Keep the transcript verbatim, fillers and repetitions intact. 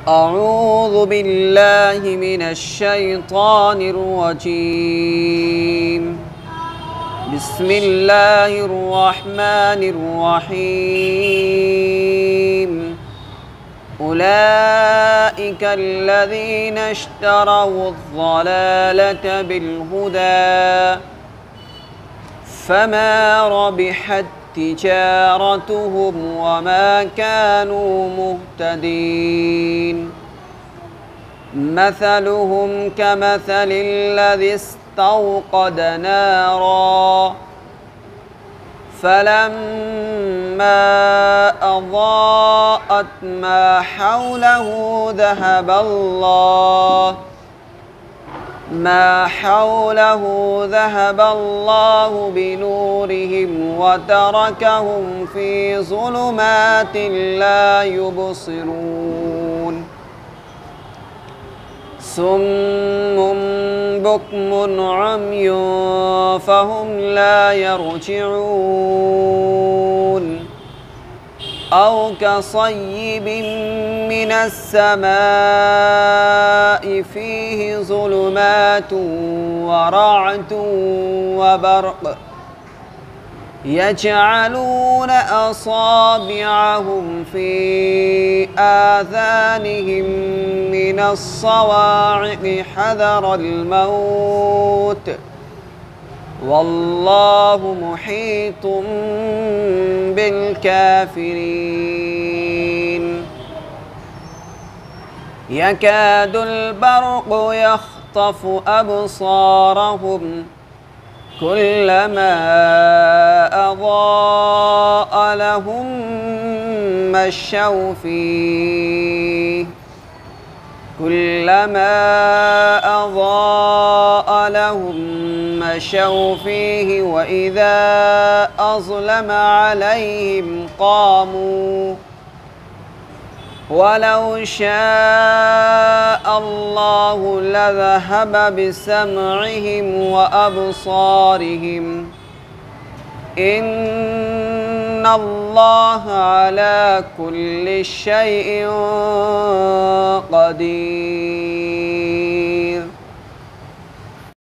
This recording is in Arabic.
أعوذ بالله من الشيطان الرجيم. بسم الله الرحمن الرحيم. أولئك الذين اشتروا الضلالة بالهدى فما ربحت تجارتهم وما كانوا مهتدين. مثلهم كمثل الذي استوقد نارا فلما أضاءت ما حوله ذهب الله ما حوله ذهب الله بنورهم وتركهم في ظلمات لا يبصرون. صم بكم عمي فهم لا يرجعون. أو كصيب من السماء فيه ظلمات ورعد وبرق يجعلون أصابعهم في آذانهم من الصواعق حذر الموت والله محيط بالكافرين. يكاد البرق يخطف أبصارهم كلما أضاء لهم مشوا فيه كلما أضاء لهم مشوا فيه وإذا أظلم عليهم قاموا ولو شاء الله لذهب بسمعهم وأبصارهم إن الله على كل شيء قدير.